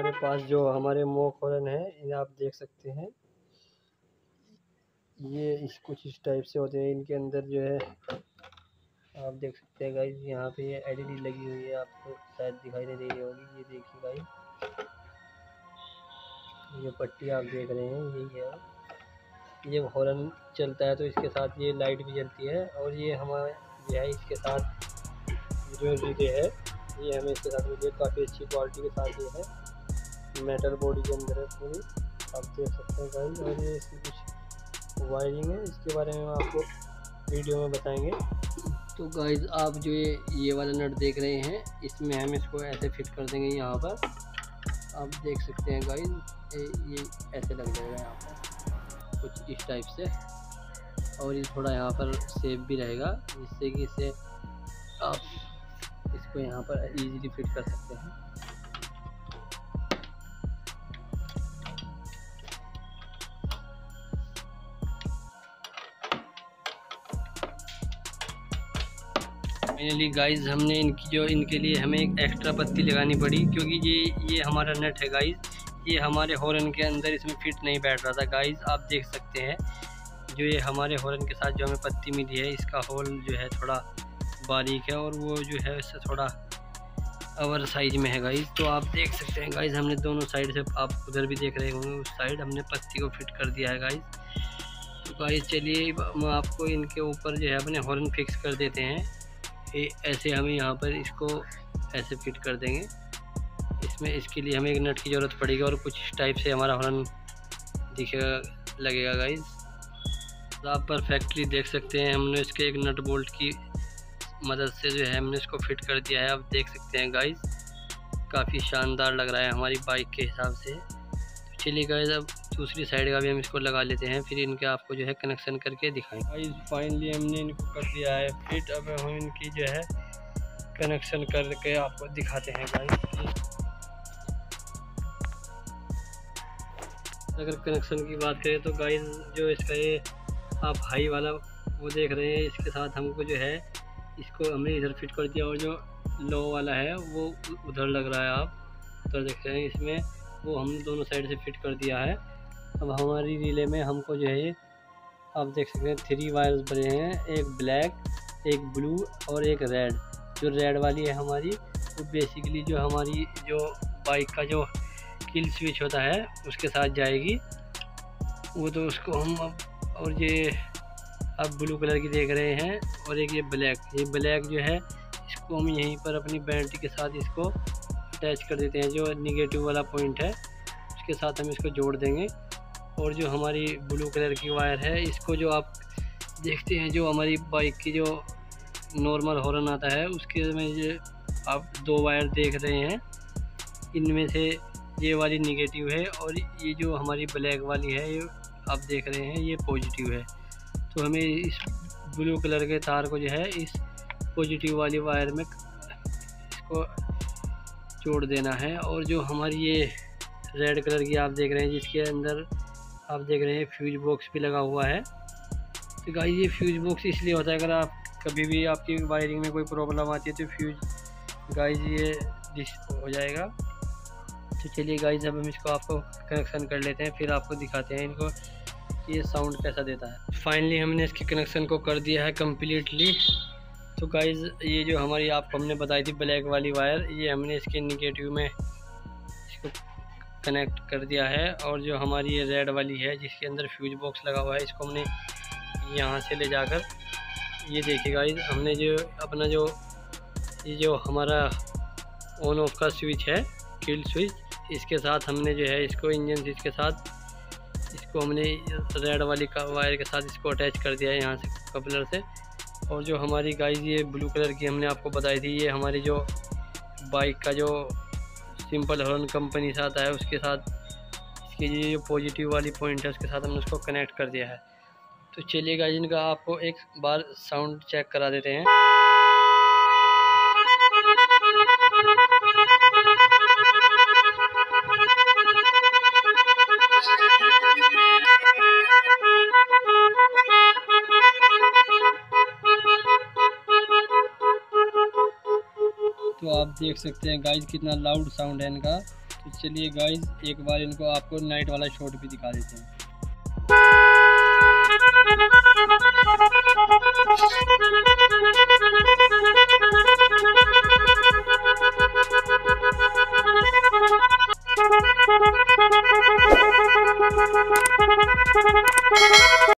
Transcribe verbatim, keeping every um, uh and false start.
हमारे पास जो हमारे मोक हॉर्न है इन्हें आप देख सकते हैं, ये इस कुछ इस टाइप से होते हैं। इनके अंदर जो है आप देख सकते हैं गाइस, यहाँ पे ये एलईडी लगी हुई है, आपको शायद दिखाई नहीं दे रही होगी। ये देखिए गाइस, ये पट्टी आप देख रहे हैं, यही है। ये हॉर्न चलता है तो इसके साथ ये लाइट भी जलती है। और ये हमारे जो है इसके साथ जो रिले है, ये हमें इसके साथ मिली है, काफ़ी अच्छी क्वालिटी के साथ ये है, मेटल बॉडी के अंदर है पूरी, आप देख सकते हैं गाइस। और ये इसकी कुछ वायरिंग है, इसके बारे में आपको वीडियो में बताएंगे। तो गाइस आप जो ये ये वाला नट देख रहे हैं, इसमें हम इसको ऐसे फिट कर देंगे। यहाँ पर आप देख सकते हैं गाइस, ये ऐसे लग जाएगा यहाँ पर कुछ इस टाइप से। और ये थोड़ा यहाँ पर सेफ भी रहेगा, जिससे कि इसे आप इसको यहाँ पर इजीली फिट कर सकते हैं। फाइनली गाइस, हमने इनकी जो इनके लिए हमें एक एक्स्ट्रा पत्ती लगानी पड़ी, क्योंकि ये ये हमारा नट है गाइस, ये हमारे हॉर्न के अंदर इसमें फिट नहीं बैठ रहा था गाइस। आप देख सकते हैं जो ये हमारे हॉर्न के साथ जो हमें पत्ती मिली है, इसका होल जो है थोड़ा बारीक है और वो जो है इससे थोड़ा ओवर साइज में है गाइस। तो आप देख सकते हैं गाइस, हमने दोनों साइड से, आप उधर भी देख रहे होंगे उस साइड, हमने पत्ती को फिट कर दिया है गाइस। तो गाइस चलिए हम आपको इनके ऊपर जो है अपने हॉर्न फिक्स कर देते हैं। ये ऐसे हम यहाँ पर इसको ऐसे फिट कर देंगे। इसमें इसके लिए हमें एक नट की ज़रूरत पड़ेगी और कुछ इस टाइप से हमारा हॉर्न दिखेगा लगेगा गाइस। तो आप परफेक्टली देख सकते हैं, हमने इसके एक नट बोल्ट की मदद से जो है हमने इसको फिट कर दिया है। आप देख सकते हैं गाइस, काफ़ी शानदार लग रहा है हमारी बाइक के हिसाब से। तो चलिए गाइस, अब दूसरी साइड का भी हम इसको लगा लेते हैं, फिर इनके आपको जो है कनेक्शन करके दिखाएंगे। गाइस फाइनली हमने इनको कर दिया है फिट। अब हम इनकी जो है कनेक्शन करके आपको दिखाते हैं गाइस। अगर कनेक्शन की बात करें तो गाइस, जो इसका ये आप हाई वाला वो देख रहे हैं, इसके साथ हमको जो है इसको हमने इधर फिट कर दिया, और जो लो वाला है वो उधर लग रहा है, आप उधर देख रहे हैं, इसमें वो हमने दोनों साइड से फिट कर दिया है। अब हमारी रिले में हमको जो है आप देख सकते हैं थ्री वायर्स बने हैं, एक ब्लैक, एक ब्लू और एक रेड। जो रेड वाली है हमारी, वो बेसिकली जो हमारी जो बाइक का जो किल स्विच होता है उसके साथ जाएगी, वो तो उसको हम अब, और ये आप ब्लू कलर की देख रहे हैं, और एक ये ब्लैक, ये ब्लैक जो है इसको हम यहीं पर अपनी बैटरी के साथ इसको अटैच कर देते हैं। जो निगेटिव वाला पॉइंट है उसके साथ हम इसको जोड़ देंगे। और जो हमारी ब्लू कलर की वायर है, इसको जो आप देखते हैं, जो हमारी बाइक की जो नॉर्मल हॉर्न आता है उसके में ये आप दो वायर देख रहे हैं, इनमें से ये वाली निगेटिव है और ये जो हमारी ब्लैक वाली है ये आप देख रहे हैं ये पॉजिटिव है। तो हमें इस ब्लू कलर के तार को जो है इस पॉजिटिव वाली वायर में इसको जोड़ देना है। और जो हमारी ये रेड कलर की आप देख रहे हैं, जिसके अंदर आप देख रहे हैं फ्यूज बॉक्स भी लगा हुआ है। तो गाइस ये फ्यूज बॉक्स इसलिए होता है, अगर आप कभी भी आपकी वायरिंग में कोई प्रॉब्लम आती है तो फ्यूज गाइस ये डिस हो जाएगा। तो चलिए गाइस, अब हम इसको आपको कनेक्शन कर लेते हैं, फिर आपको दिखाते हैं इनको ये साउंड कैसा देता है। फाइनली हमने इसके कनेक्शन को कर दिया है कम्प्लीटली। तो गाइस ये जो हमारी आपको हमने बताई थी ब्लैक वाली वायर, ये हमने इसके निगेटिव में इसको कनेक्ट कर दिया है। और जो हमारी ये रेड वाली है जिसके अंदर फ्यूज बॉक्स लगा हुआ है, इसको हमने यहाँ से ले जाकर, ये देखिए गाइस, हमने जो अपना जो ये जो हमारा ऑन ऑफ का स्विच है, किल स्विच, इसके साथ हमने जो है इसको इंजन स्विच के साथ इसको हमने रेड वाली का वायर के साथ इसको अटैच कर दिया है यहाँ से कपलर से। और जो हमारी गाइस ये ब्लू कलर की हमने आपको बताई थी, ये हमारी जो बाइक का जो सिंपल हॉर्न कंपनी से आता है उसके साथ इसकी ये जो पॉजिटिव वाली पॉइंट है उसके साथ हमने उसको कनेक्ट कर दिया है। तो चलिए गाइस, इनका आपको एक बार साउंड चेक करा देते हैं। तो आप देख सकते हैं गाइस कितना लाउड साउंड है इनका। तो चलिए गाइस एक बार इनको आपको नाइट वाला शॉट भी दिखा देते हैं।